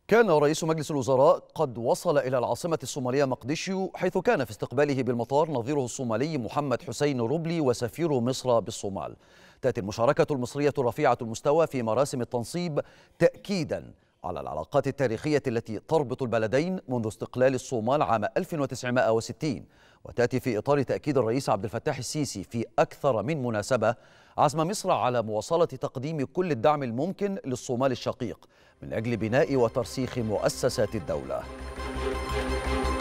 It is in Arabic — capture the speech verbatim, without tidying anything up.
كان رئيس مجلس الوزراء قد وصل إلى العاصمة الصومالية مقديشيو، حيث كان في استقباله بالمطار نظيره الصومالي محمد حسين روبلي وسفير مصر بالصومال. تأتي المشاركة المصرية رفيعة المستوى في مراسم التنصيب تأكيدا على العلاقات التاريخية التي تربط البلدين منذ استقلال الصومال عام ألف وتسعمائة وستين، وتأتي في إطار تأكيد الرئيس عبد الفتاح السيسي في أكثر من مناسبة عزم مصر على مواصلة تقديم كل الدعم الممكن للصومال الشقيق من أجل بناء وترسيخ مؤسسات الدولة.